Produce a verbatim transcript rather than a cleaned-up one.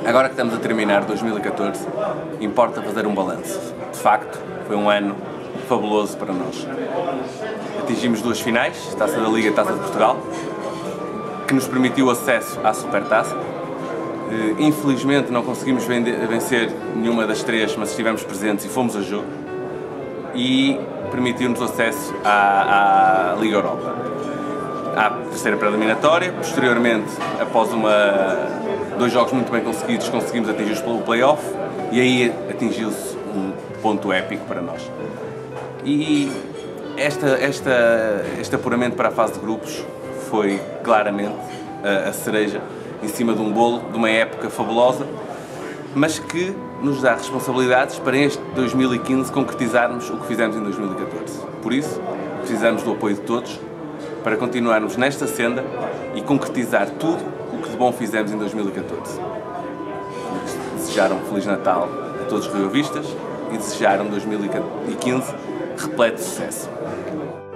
Agora que estamos a terminar dois mil e catorze, importa fazer um balanço. De facto, foi um ano fabuloso para nós. Atingimos duas finais, Taça da Liga e Taça de Portugal, que nos permitiu acesso à Supertaça. Infelizmente não conseguimos vencer nenhuma das três, mas estivemos presentes e fomos a jogo. E permitiu-nos acesso à, à Liga Europa. À terceira pré-eliminatória, posteriormente, após uma, dois jogos muito bem conseguidos, conseguimos atingir o play-off e aí atingiu-se um ponto épico para nós. E esta, esta, este apuramento para a fase de grupos foi claramente a, a cereja em cima de um bolo, de uma época fabulosa, mas que nos dá responsabilidades para este dois mil e quinze concretizarmos o que fizemos em dois mil e catorze. Por isso, precisamos do apoio de todos para continuarmos nesta senda e concretizar tudo o que de bom fizemos em dois mil e catorze. Desejaram um Feliz Natal a todos os riovistas e desejaram dois mil e quinze repleto de sucesso.